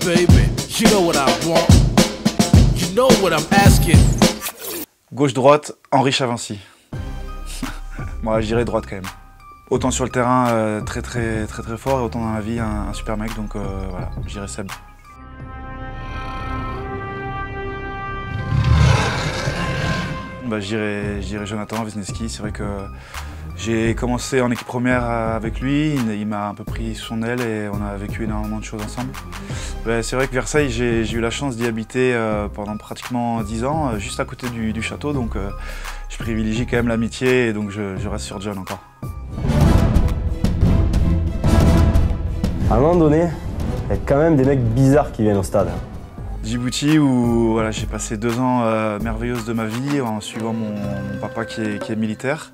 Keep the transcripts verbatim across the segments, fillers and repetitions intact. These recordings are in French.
baby, you know what I want. You know what I'm asking. Gauche-droite, Henri Chavancy. Moi, je dirais droite quand même. Autant sur le terrain, euh, très très très très fort, et autant dans la vie, un, un super mec, donc euh, voilà, je dirais Seb. Bah, je dirais, je dirais Jonathan Wisniewski. C'est vrai que j'ai commencé en équipe première avec lui, il, il m'a un peu pris sous son aile et on a vécu énormément de choses ensemble. Bah, c'est vrai que Versailles, j'ai eu la chance d'y habiter euh, pendant pratiquement dix ans, euh, juste à côté du, du château, donc euh, je privilégie quand même l'amitié et donc je, je reste sur John encore. À un moment donné, il y a quand même des mecs bizarres qui viennent au stade. Djibouti, où voilà, j'ai passé deux ans euh, merveilleuses de ma vie en suivant mon, mon papa qui est, qui est militaire.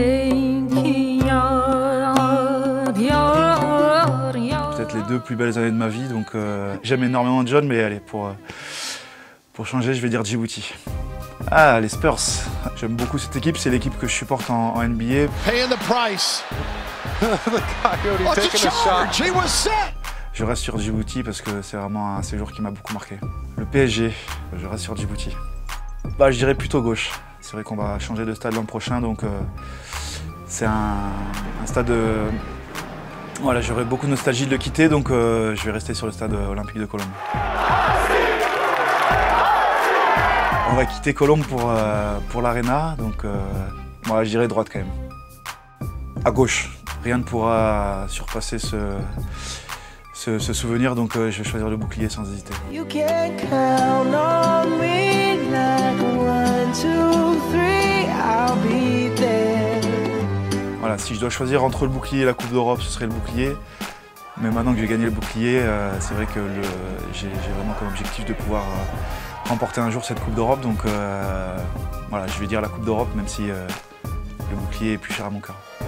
Peut-être les deux plus belles années de ma vie, donc euh, j'aime énormément John, mais allez, pour, euh, pour changer, je vais dire Djibouti. Ah, les Spurs. J'aime beaucoup cette équipe, c'est l'équipe que je supporte en, en N B A. Paying the price. The Coyote taking a shot. He was set. Je reste sur Djibouti parce que c'est vraiment un séjour qui m'a beaucoup marqué. Le P S G, je reste sur Djibouti. Bah, je dirais plutôt gauche. C'est vrai qu'on va changer de stade l'an prochain, donc euh, c'est un, un stade... Euh, voilà, j'aurais beaucoup de nostalgie de le quitter, donc euh, je vais rester sur le stade olympique de Colombes. On va quitter Colombes pour, euh, pour l'Arena, donc euh, moi je dirais droite quand même. À gauche, rien ne pourra surpasser ce... Ce, ce souvenir, donc euh, je vais choisir le bouclier sans hésiter. Voilà, si je dois choisir entre le bouclier et la Coupe d'Europe, ce serait le bouclier. Mais maintenant que j'ai gagné le bouclier, euh, c'est vrai que j'ai vraiment comme objectif de pouvoir euh, remporter un jour cette Coupe d'Europe. Donc euh, voilà, je vais dire la Coupe d'Europe, même si euh, le bouclier est plus cher à mon cœur.